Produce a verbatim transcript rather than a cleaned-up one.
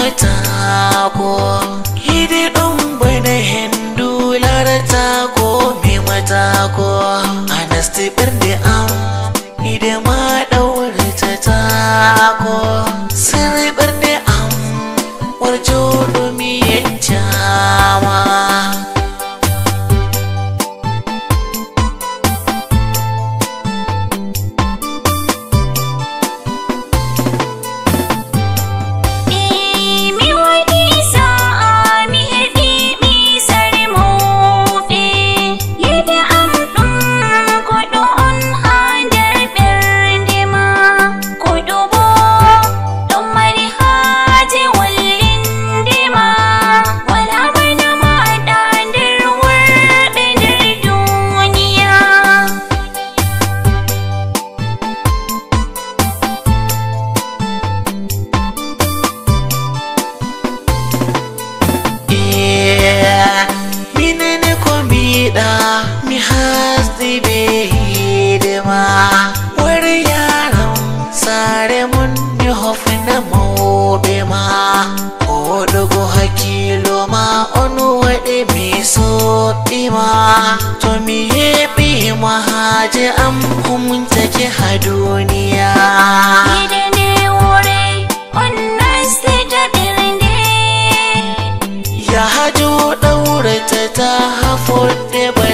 mata ko hidi dum bane hindu larata ko mi mata ko anasti berde am hidi ma daure ta ko sirri berde am warjo dumi yanjama mi hasdi be hidima wari yaran sare mun ni hofna mawbe ma o dogo hakilo ma onu wade mi so dima to mi hebi ma haje am mun take ha duniya idane wore wannan sai da birne ya hajo daure ta ta hafo de